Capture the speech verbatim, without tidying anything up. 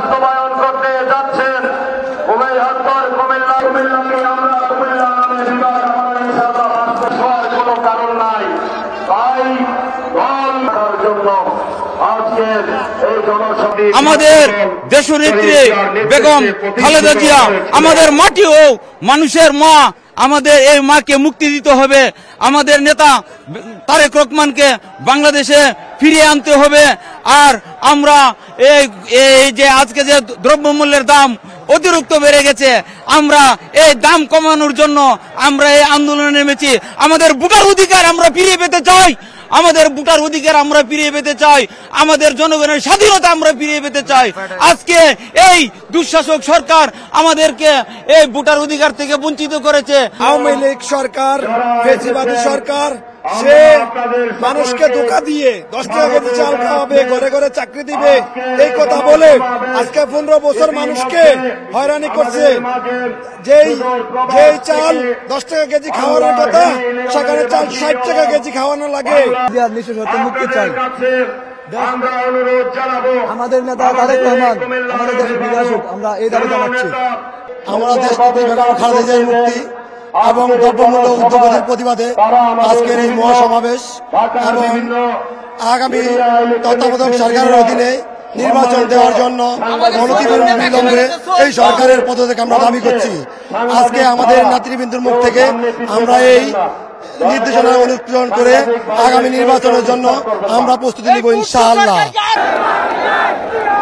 বাস্তবায়ন করতে যাচ্ছেন। কুমিল্লা কুমিল্লাকে আমরা কুমিল্লা নামে বিভাগ আমাদের ইনশাআল্লাহ বাস্তব হওয়ার কোনো কারণ নাই। তাই দল করার জন্য আমাদের দেশনেত্রী বেগম খালেদা জিয়া আমাদের মাটি ও মানুষের মা, আমাদের এই মাকে মুক্তি দিতে হবে। আমাদের নেতা তারেক রহমানকে বাংলাদেশে ফিরিয়ে আনতে হবে। আর আমরা এই এই যে আজকে যে দ্রব্যমূল্যের দাম অতিরিক্ত বেড়ে গেছে, আমরা এই দাম কমানোর জন্য আমরা এই আন্দোলনে নেমেছি। আমাদের ভোটার অধিকার আমরা ফিরিয়ে পেতে চাই। আমাদের ভোটার অধিকার আমরা ফিরিয়ে পেতে চাই। আমাদের জনগণের স্বাধীনতা আমরা ফিরিয়ে পেতে চাই। আজকে এই দুঃশাসক সরকার আমাদেরকে এই ভোটার অধিকার থেকে বঞ্চিত করেছে। আওয়ামী লীগ সরকার, ফেসিবাদী সরকার, সে মানুষকে ধোঁকা দিয়ে দশ টাকা কেজি চাল খাওয়াবে, ঘরে ঘরে চাকরি দিবে, এই কথা বলে আজকে পনেরো বছর মানুষকে হয়রানি করছে। যেই যেই চাল দশ টাকা কেজি খাওয়ানোর কথা, সেখানে চাল ষাট টাকা কেজি খাওয়ানো লাগে। মুক্তি চাই। আমাদের নেতা তারেক রহমান আমাদের দেশে ফিরে আসুক, আমরা এই দাবি জানাচ্ছি। আমরা দেশপতি বেগম খালেদা জিয়ার মুক্তি এবং দ্রব্যমূল্য ঊর্ধ্বগতির প্রতিবাদে আজকের এই মহাসমাবেশ এবং আগামী তত্ত্বাবধায়ক সরকারের অধীনে নির্বাচন দেওয়ার জন্য অনতিবিলম্বে এই সরকারের পদত্যাগ আমরা দাবি করছি। আজকে আমাদের নেতৃবৃন্দের মুখ থেকে আমরা এই নির্দেশনা অনুসরণ করে আগামী নির্বাচনের জন্য আমরা প্রস্তুতি নিব ইনশাআল্লাহ।